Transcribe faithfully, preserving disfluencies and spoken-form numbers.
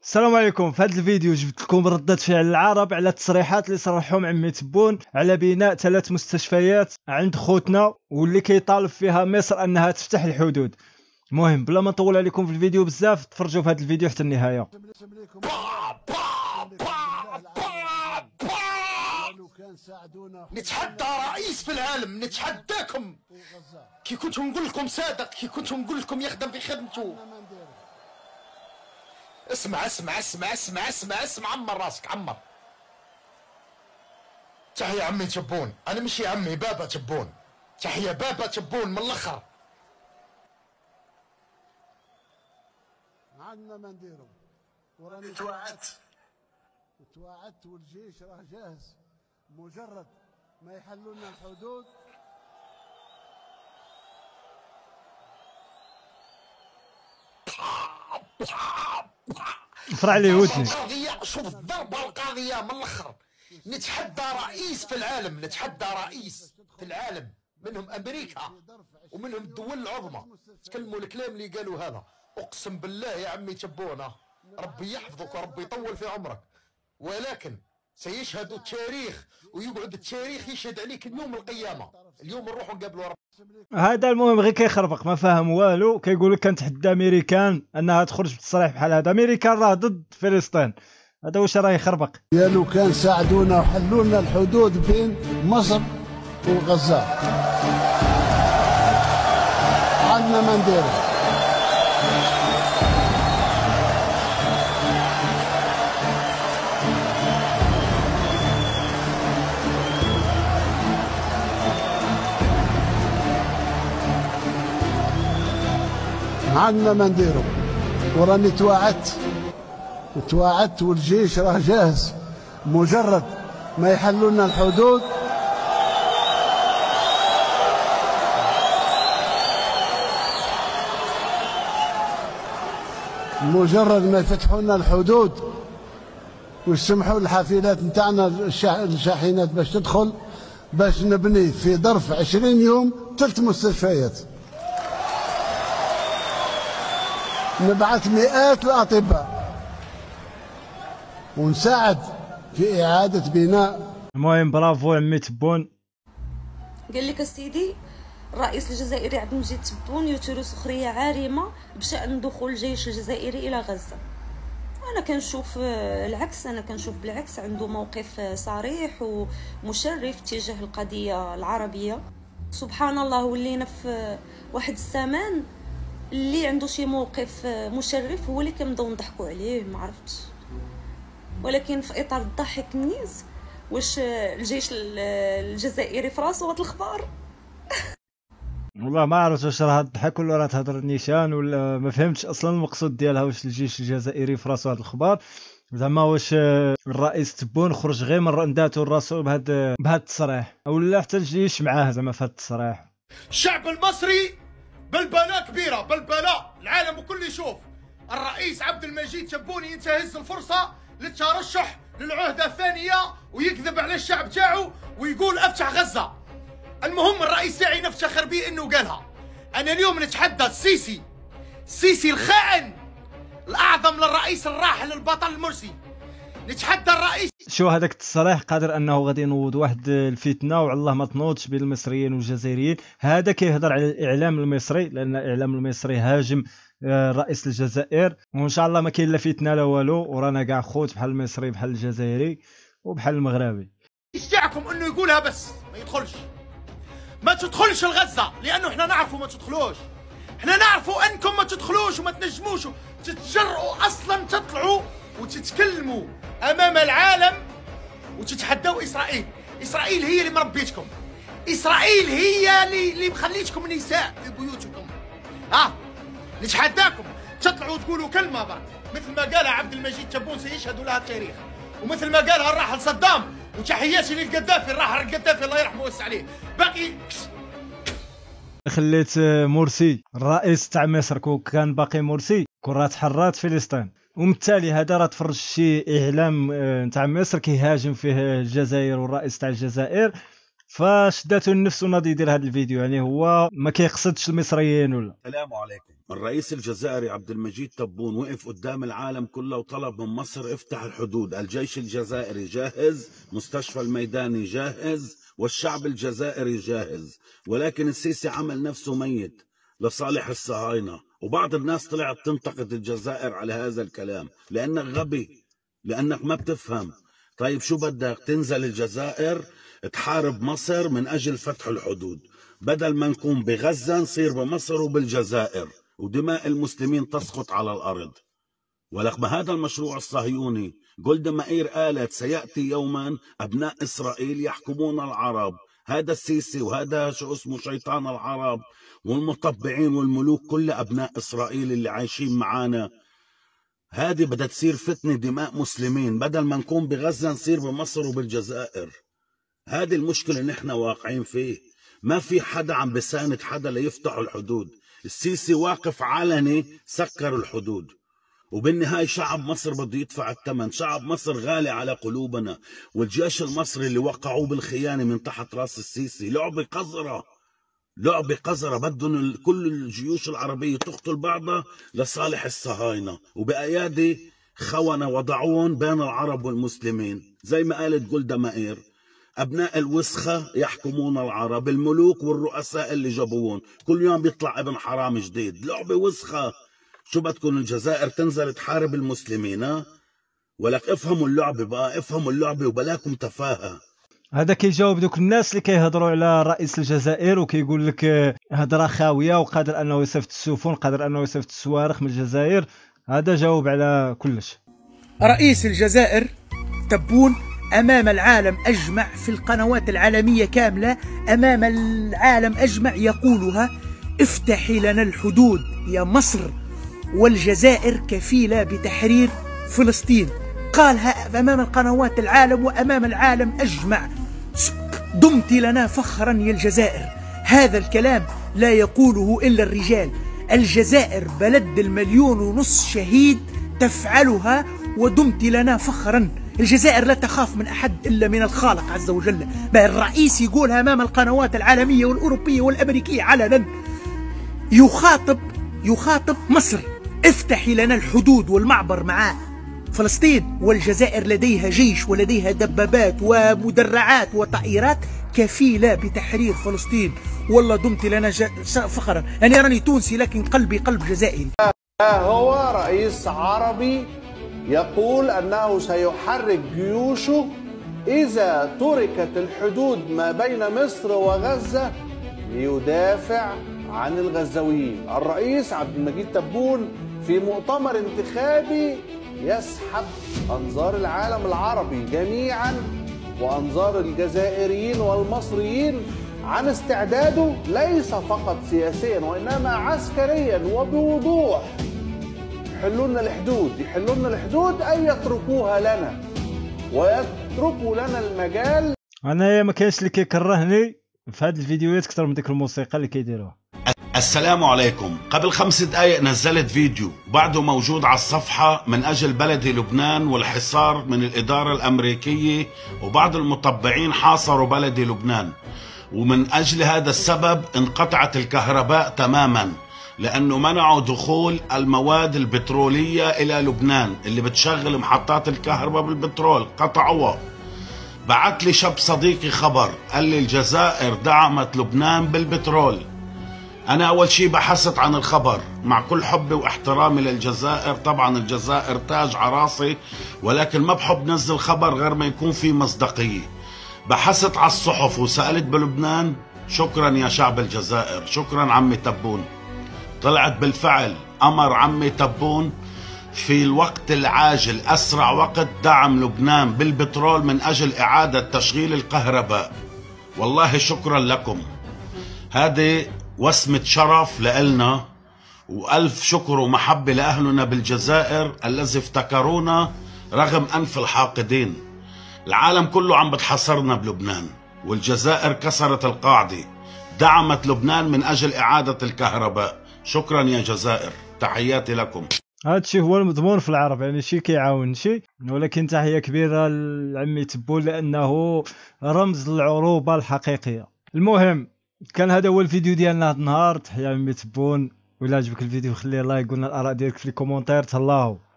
السلام عليكم. في هذا الفيديو جبت لكم ردة فعل العرب على التصريحات اللي صرحهم عمي تبون على بناء ثلاث مستشفيات عند خوتنا واللي كيطالب فيها مصر انها تفتح الحدود. المهم بلا ما نطول عليكم في الفيديو بزاف، تفرجوا في هذا الفيديو حتى النهايه. نتحدى رئيس في العالم، نتحداكم. كي كنت نقول لكم صادق، كي كنت نقول لكم يخدم في خدمته. اسمع اسمع اسمع اسمع اسمع اسمع عمر راسك عمر. تحية عمي تبون، انا مشي عمي بابا تبون. تحية بابا تبون من الاخر. عندنا ما نديرو وراني توعدت توعدت والجيش راه جاهز، مجرد ما يحلوا لنا الحدود. فرع لي ودني. شوف الضربة القاضية من الاخر. نتحدى رئيس في العالم، نتحدى رئيس في العالم، منهم امريكا ومنهم الدول العظمى. تكلموا الكلام اللي قالوا هذا، اقسم بالله يا عمي تبونا ربي يحفظك وربي يطول في عمرك، ولكن سيشهد التاريخ ويقعد التاريخ يشهد عليك اليوم القيامه. اليوم نروحوا نقابلوا رب. هذا المهم غير كيخربق، ما فاهم والو. كيقول لك كنتحدى امريكان انها تخرج بتصريح بحال هذا. امريكان راه ضد فلسطين، هذا واش راه يخربق. يا لو كان ساعدونا وحلوا لنا الحدود بين مصر وغزه، عندنا ما نديرو. عندنا ما نديرو وراني توعدت توعدت والجيش راه جاهز، مجرد ما يحلوا لنا الحدود. مجرد ما يفتحوا لنا الحدود ويسمحوا الحافلات نتاعنا الشاحنات باش تدخل، باش نبني في ظرف عشرين يوم ثلاث مستشفيات، نبعث مئات الأطباء ونساعد في إعادة بناء. المهم برافو عمي تبون. قال لك السيدي الرئيس الجزائري عبد المجيد تبون يثير سخرية عارمة بشأن دخول الجيش الجزائري إلى غزة. أنا كنشوف العكس، أنا كنشوف بالعكس عنده موقف صريح ومشرف تجاه القضية العربية. سبحان الله، ولينا في واحد الزمان اللي عنده شي موقف مشرف هو اللي كنبداو نضحكوا عليه. ما عرفتش، ولكن في اطار الضحك النيز، واش الجيش الجزائري في راسو هاد الاخبار؟ والله ما عرفت واش راه تضحك ولا راه تهضر نيشان، ولا ما فهمتش اصلا المقصود ديالها. واش الجيش الجزائري في راسو هاد الاخبار، زعما واش الرئيس تبون خرج غير من رنداتو لراسو بهاد بهاد التصريح، ولا حتى الجيش معاه زعما في هاد التصريح. الشعب المصري بلبلة كبيرة، بلبلة العالم الكل يشوف. الرئيس عبد المجيد تبون ينتهز الفرصة للترشح للعهدة الثانية ويكذب على الشعب تاعو ويقول افتح غزة. المهم الرئيس تاعي نفتخر به انه قالها. انا اليوم نتحدى السيسي، السيسي الخائن الاعظم للرئيس الراحل البطل المرسي. نتحدى الرئيس. شو هذاك التصريح قادر انه غادي ينوض واحد الفتنه، وعلاه ما تنوضش بين المصريين والجزائريين. هذا كيهضر على الاعلام المصري، لان الاعلام المصري هاجم رئيس الجزائر، وان شاء الله ما كاين لا فتنه لا والو، ورانا كاع خوت بحال المصري بحال الجزائري وبحال المغربي. تاعكم انه يقولها بس ما يدخلش، ما تدخلش لغزه، لانه احنا نعرفوا ما تدخلوش. احنا نعرفوا انكم ما تدخلوش وما تنجموش تتجرؤوا اصلا تطلعوا وتتكلموا امام العالم وتتحدوا اسرائيل. اسرائيل هي اللي مربيتكم، اسرائيل هي اللي اللي مخليتكم نساء في بيوتكم. ها نتحداكم تطلعوا تقولوا كلمه برك، مثل ما قالها عبد المجيد تبون سيشهد لها التاريخ، ومثل ما قالها الراحل صدام. وتحياتي للقذافي، الراحل القذافي الله يرحمه ويوسع عليه. باقي خليت مرسي الرئيس تاع مصر، كون كان باقي مرسي كون راه تحررت فلسطين. وبالتالي هذا راه تفرج شي اعلام تاع مصر كيهاجم فيه الجزائر والرئيس تاع الجزائر، فشدته النفس وناضي يدير هذا الفيديو. يعني هو ما كيقصدش المصريين ولا. السلام عليكم. الرئيس الجزائري عبد المجيد تبون وقف قدام العالم كله وطلب من مصر افتح الحدود. الجيش الجزائري جاهز، مستشفى الميداني جاهز، والشعب الجزائري جاهز، ولكن السيسي عمل نفسه ميت لصالح الصهاينة. وبعض الناس طلعت تنتقد الجزائر على هذا الكلام لأنك غبي، لأنك ما بتفهم. طيب شو بدك؟ تنزل الجزائر تحارب مصر من أجل فتح الحدود، بدل ما نكون بغزة نصير بمصر وبالجزائر ودماء المسلمين تسقط على الأرض. ولكن هذا المشروع الصهيوني جولدا مائير قالت سيأتي يوما أبناء إسرائيل يحكمون العرب. هذا السيسي وهذا شو اسمه شيطان العرب والمطبعين والملوك كل أبناء إسرائيل اللي عايشين معانا. هذه بدها تصير فتنة دماء مسلمين، بدل ما نكون بغزة نصير بمصر وبالجزائر. هذه المشكلة نحن واقعين فيه. ما في حدا عم بساند حدا ليفتحوا الحدود. السيسي واقف علني سكر الحدود، وبالنهاية شعب مصر بده يدفع الثمن. شعب مصر غالي على قلوبنا، والجيش المصري اللي وقعوه بالخيانة من تحت راس السيسي لعبة قذرة، لعبة قذرة. بدهم كل الجيوش العربية تقتل بعضها لصالح الصهاينة، وبأيادي خونة وضعون بين العرب والمسلمين. زي ما قالت جولدا مائير أبناء الوسخة يحكمون العرب، الملوك والرؤساء اللي جابوهم كل يوم بيطلع ابن حرام جديد. لعبة وسخة. شو بدكم الجزائر تنزل تحارب المسلمين؟ ها ولك افهموا اللعبة بقى، افهموا اللعبة وبلاكم تفاهة. هذا كيجاوب دوك الناس اللي كيهضروا على رئيس الجزائر وكيقول لك هضره خاويه وقادر انه يصيفط السفن، قادر انه يصيفط الصواريخ من الجزائر. هذا جاوب على كلش. رئيس الجزائر تبون أمام العالم أجمع في القنوات العالمية كاملة، أمام العالم أجمع يقولها: افتحي لنا الحدود يا مصر، والجزائر كفيلة بتحرير فلسطين. قالها أمام القنوات العالم وأمام العالم أجمع. دمت لنا فخرا يا الجزائر. هذا الكلام لا يقوله إلا الرجال. الجزائر بلد المليون ونص شهيد تفعلها، ودمت لنا فخرا. الجزائر لا تخاف من أحد إلا من الخالق عز وجل. الرئيس يقولها أمام القنوات العالمية والأوروبية والأمريكية علنا، يخاطب يخاطب مصر: افتحي لنا الحدود والمعبر مع فلسطين، والجزائر لديها جيش ولديها دبابات ومدرعات وطائرات كفيلة بتحرير فلسطين. والله دمت لنا فخرا. أنا راني تونسي لكن قلبي قلب جزائري. هو رئيس عربي يقول أنه سيحرك جيوشه إذا تركت الحدود ما بين مصر وغزة ليدافع عن الغزاويين. الرئيس عبد المجيد تبون في مؤتمر انتخابي يسحب أنظار العالم العربي جميعا وأنظار الجزائريين والمصريين عن استعداده ليس فقط سياسيا وإنما عسكريا وبوضوح. يحلون الحدود، يحلون الحدود أي يتركوها لنا ويتركوا لنا المجال. أنا ما كاينش اللي كيكرهني في هذه الفيديوهات أكثر من ديك الموسيقى اللي كيديروها. السلام عليكم. قبل خمس دقائق نزلت فيديو بعده موجود على الصفحة من أجل بلدي لبنان والحصار من الإدارة الأمريكية، وبعض المطبعين حاصروا بلدي لبنان، ومن أجل هذا السبب انقطعت الكهرباء تماما لأنه منعوا دخول المواد البترولية إلى لبنان اللي بتشغل محطات الكهرباء بالبترول، قطعوها. بعت لي شاب صديقي خبر قال لي الجزائر دعمت لبنان بالبترول. أنا أول شيء بحثت عن الخبر مع كل حبي واحترامي للجزائر، طبعا الجزائر تاج عراسي، ولكن ما بحب نزل خبر غير ما يكون فيه مصداقية. بحثت على الصحف وسألت بلبنان. شكرا يا شعب الجزائر، شكرا عمي تبون. طلعت بالفعل أمر عمي تبون في الوقت العاجل أسرع وقت دعم لبنان بالبترول من أجل إعادة تشغيل الكهرباء. والله شكرا لكم، هذه وسمة شرف لإلنا، وألف شكر ومحبة لأهلنا بالجزائر الذي افتكرونا رغم أنف الحاقدين. العالم كله عم بتحصرنا بلبنان، والجزائر كسرت القاعدة، دعمت لبنان من أجل إعادة الكهرباء. شكرا يا جزائر، تحياتي لكم. هادشي هو المضمون في العرب، يعني شي كيعاون شي. ولكن تحيه كبيره لعمي تبون لانه رمز للعروبه الحقيقيه. المهم كان هذا هو الفيديو ديالنا هذا النهار. تحيه عمي تبون، ولا عجبك الفيديو خلي لايك، قلنا الاراء ديالك في الكومونتير. تهلاو.